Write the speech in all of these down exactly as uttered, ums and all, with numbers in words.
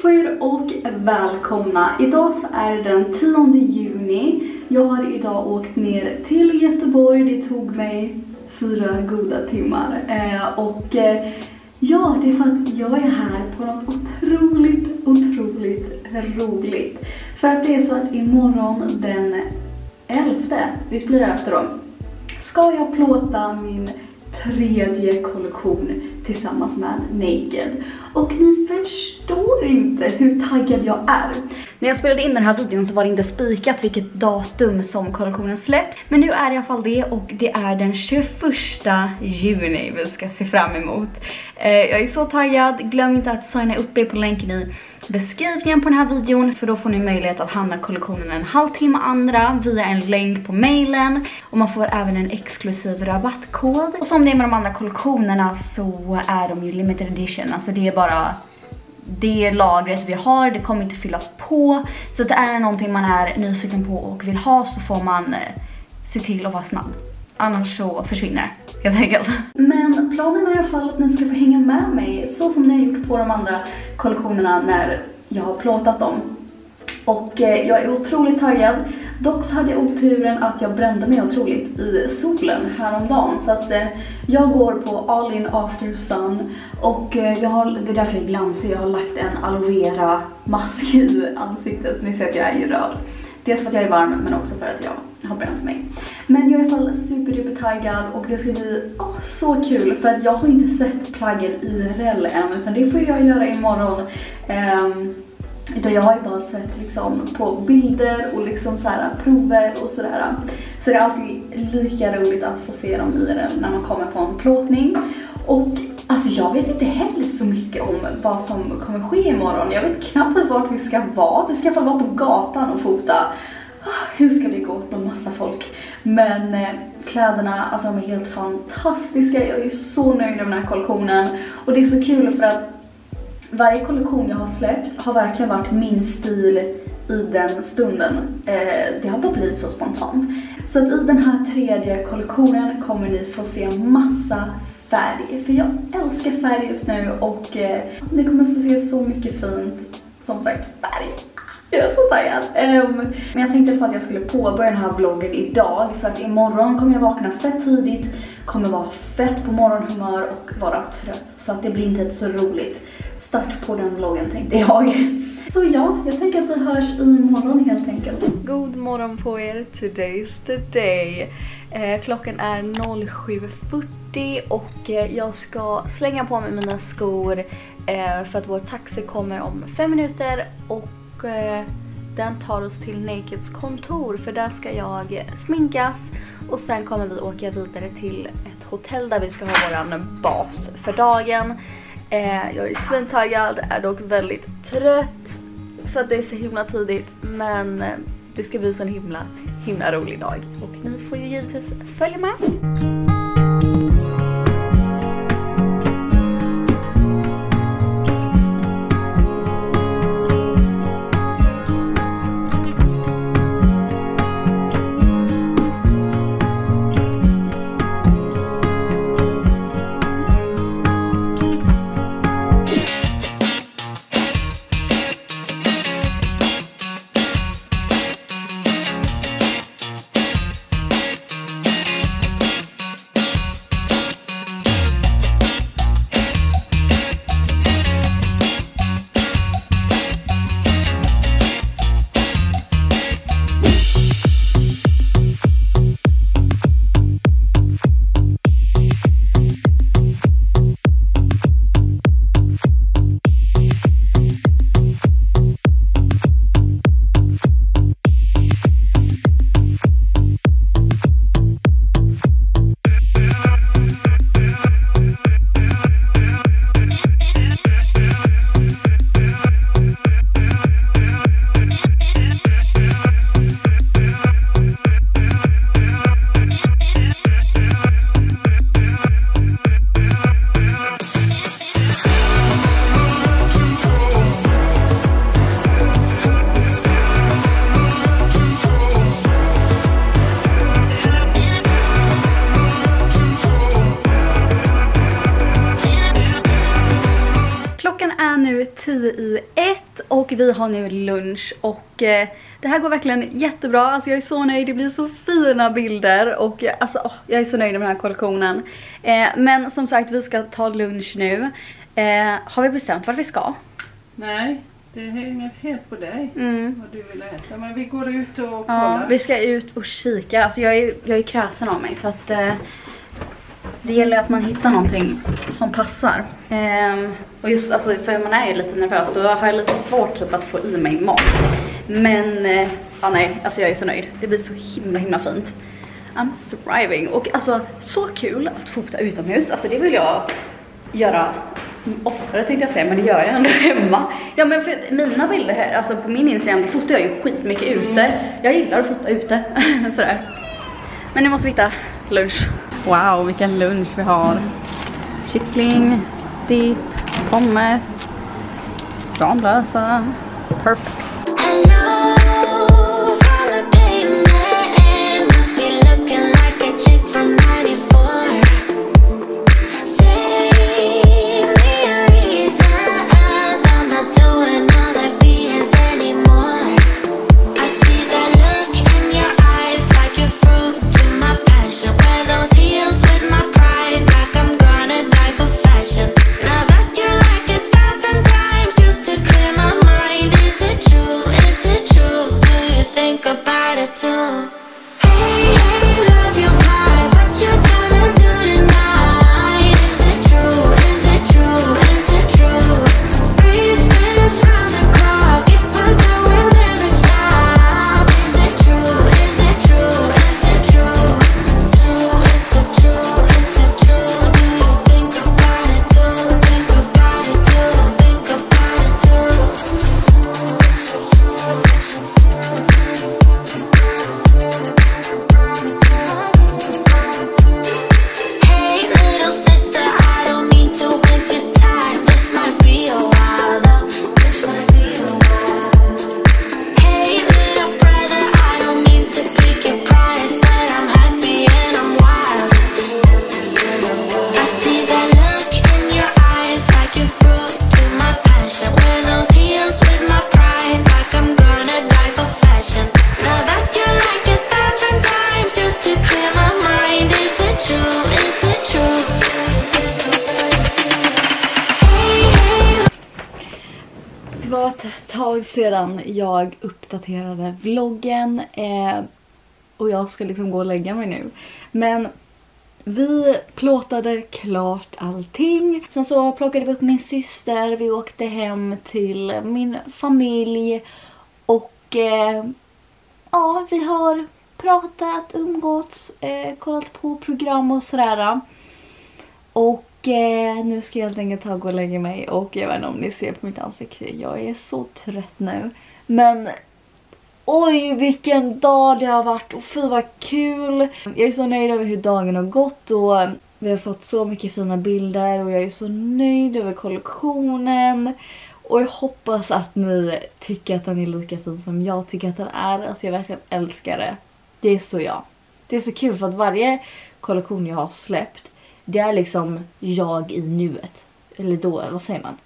på er och välkomna. Idag så är det den tionde juni. Jag har idag åkt ner till Göteborg. Det tog mig fyra goda timmar. Eh, och eh, ja, det är för att jag är här på något otroligt, otroligt roligt. För att det är så att imorgon den elfte, visst blir det efter då, ska jag plåta min tredje kollektion tillsammans med Naked. Och ni förstår inte hur taggad jag är. När jag spelade in den här videon så var det inte spikat vilket datum som kollektionen släpps. Men nu är det i alla fall det, och det är den tjugoförsta juni vi ska se fram emot. Eh, jag är så taggad. Glöm inte att signa upp er på länken i beskrivningen på den här videon, för då får ni möjlighet att handla kollektionen en halvtimme andra via en länk på mailen, och man får även en exklusiv rabattkod. Och som det är med de andra kollektionerna så är de ju limited edition, alltså det är bara det lagret vi har, det kommer inte fyllas på. Så att det är någonting man är nyfiken på och vill ha, så får man eh, se till att vara snabb. Annars så försvinner det, helt enkelt. Men planen är i alla fall att ni ska få hänga med mig, så som ni har gjort på de andra kollektionerna när jag har plåtat dem. Och eh, jag är otroligt taggad. Dock så hade jag oturen att jag brände mig otroligt i solen häromdagen. Så att eh, jag går på All In After Sun. Och eh, jag har, det är därför jag är glansig. Jag har lagt en aloe vera mask i ansiktet. Ni ser att jag är ju röd. Dels för att jag är varm, men också för att jag har bränt mig. Men jag är i alla fall superduper taggad, och det ska bli oh, så kul. För att jag har inte sett plaggen i R L än, utan det får jag göra imorgon. Um, utan jag har ju bara sett liksom på bilder och liksom så här prover och sådär. Så det är alltid lika roligt att få se dem i R L när man kommer på en plåtning. Och alltså jag vet inte heller så mycket om vad som kommer ske imorgon. Jag vet knappt vart vi ska vara. Vi ska i alla fall vara på gatan och fota. Hur ska det gå med massa folk? Men eh, kläderna, alltså de är helt fantastiska. Jag är så nöjd med den här kollektionen. Och det är så kul för att varje kollektion jag har släppt har verkligen varit min stil i den stunden. Eh, det har bara blivit så spontant. Så att i den här tredje kollektionen kommer ni få se massa färg. För jag älskar färg just nu, och eh, ni kommer få se så mycket fint. Som sagt, färg. Jag är så taggad. Um, men jag tänkte på att jag skulle påbörja den här vloggen idag. För att imorgon kommer jag vakna fett tidigt. Kommer vara fett på morgonhumör och vara trött. Så att det blir inte så roligt. Start på den vloggen, tänkte jag. Så ja, jag tänker att vi hörs imorgon helt enkelt. God morgon på er. Today's the day. Eh, klockan är sju fyrtio och eh, jag ska slänga på mig mina skor. Eh, för att vår taxi kommer om fem minuter. Och eh, den tar oss till Nakeds kontor. För där ska jag sminkas. Och sen kommer vi åka vidare till ett hotell där vi ska ha våran bas för dagen. Eh, jag är svintaggad, är dock väldigt trött för att det är så himla tidigt. Men eh, det ska bli så en himla, himla rolig dag. Och ni får ju givetvis följa med. tio i ett ett och vi har nu lunch och eh, det här går verkligen jättebra. Alltså jag är så nöjd, det blir så fina bilder och eh, alltså, oh, jag är så nöjd med den här kollektionen. Eh, men som sagt, vi ska ta lunch nu. Eh, har vi bestämt vad vi ska? Nej, det hänger helt på dig mm. vad du vill äta. Men vi går ut och kollar. Ja, vi ska ut och kika. Alltså jag är, jag är kräsen av mig så att... Eh, det gäller att man hittar någonting som passar. Ehm, och just alltså, för man är ju lite nervös. Då har jag lite svårt typ, att få i mig mat. Men, eh, ja nej, alltså jag är så nöjd. Det blir så himla himla fint. I'm thriving. Och alltså, så kul att fota utomhus. Alltså det vill jag göra oftare tänkte jag säga. Men det gör jag ändå hemma. Ja men för mina bilder här, alltså på min Instagram, det fotar jag ju skitmycket ute. Jag gillar att fota ute. Sådär. Men nu måste vi hitta lunch. Wow, vilken lunch vi har. Kyckling, dip, pommes, Ramlösa. Perfect. Det var ett tag sedan jag uppdaterade vloggen eh, och jag ska liksom gå och lägga mig nu. Men vi plåtade klart allting. Sen så plockade vi upp min syster, vi åkte hem till min familj och eh, ja, vi har pratat, umgåtts, eh, kollat på program och sådär. Och eh, nu ska jag helt enkelt ta och gå och lägga mig. Och jag vet inte om ni ser på mitt ansikte, jag är så trött nu. Men oj, vilken dag det har varit och fy vad kul. Jag är så nöjd över hur dagen har gått och vi har fått så mycket fina bilder. Och jag är så nöjd över kollektionen. Och jag hoppas att ni tycker att den är lika fin som jag tycker att den är. Alltså jag verkligen älskar det. Det är så jag. Det är så kul för att varje kollektion jag har släppt, det är liksom jag i nuet. Eller då, vad säger man?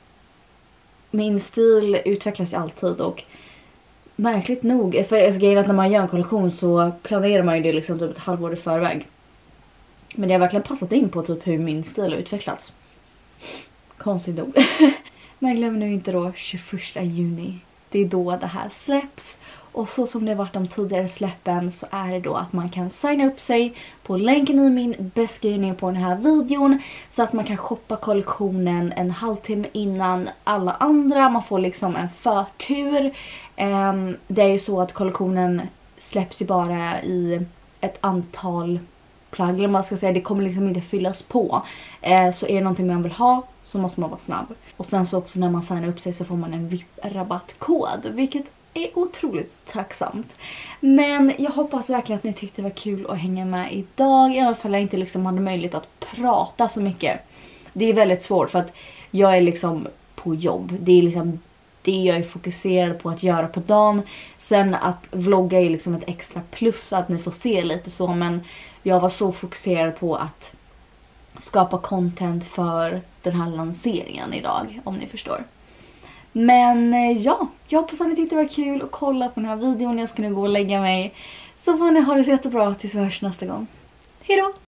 Min stil utvecklas ju alltid och märkligt nog, för jag ska säga att när man gör en kollektion så planerar man ju det liksom typ ett halvår i förväg. Men det har verkligen passat in på typ hur min stil har utvecklats. Konstigt nog. Men glöm nu inte då tjugoförsta juni. Det är då det här släpps. Och så som det varit de tidigare släppen så är det då att man kan signa upp sig på länken i min beskrivning på den här videon. Så att man kan shoppa kollektionen en halvtimme innan alla andra. Man får liksom en förtur. Um, det är ju så att kollektionen släpps ju bara i ett antal plagg. Eller man ska säga, det kommer liksom inte fyllas på. Uh, så är det någonting man vill ha så måste man vara snabb. Och sen så också när man signar upp sig så får man en V I P-rabattkod. Vilket är otroligt tacksamt. Men jag hoppas verkligen att ni tyckte det var kul att hänga med idag. I alla fall jag inte liksom hade möjlighet att prata så mycket. Det är väldigt svårt för att jag är liksom på jobb. Det är liksom det jag är fokuserad på att göra på dagen. Sen att vlogga är liksom ett extra plus att ni får se lite så. Men jag var så fokuserad på att skapa content för den här lanseringen idag, om ni förstår. Men eh, ja, jag hoppas att ni tyckte det var kul att kolla på den här videon. Jag ska nu gå och lägga mig. Så får ni ha det så jättebra tills vi hörs nästa gång. Hej då!